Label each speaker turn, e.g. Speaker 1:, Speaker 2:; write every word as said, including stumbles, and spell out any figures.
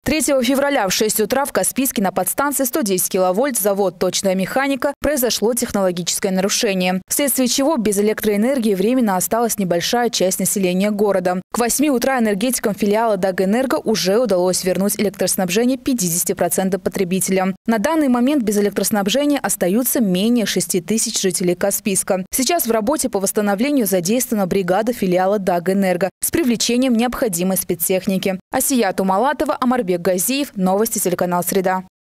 Speaker 1: третьего февраля в шесть утра в Каспийске на подстанции сто десять киловольт завод «Точная механика» произошло технологическое нарушение, вследствие чего без электроэнергии временно осталась небольшая часть населения города. К восьми утра энергетикам филиала «Дагэнерго» уже удалось вернуть электроснабжение пятидесяти процентам потребителям. На данный момент без электроснабжения остаются менее шести тысяч жителей Каспийска. Сейчас в работе по восстановлению задействована бригада филиала «Дагэнерго» с привлечением необходимой спецтехники. Асия Тумалатова, Омарбек Газиев. Новости телеканал «Среда».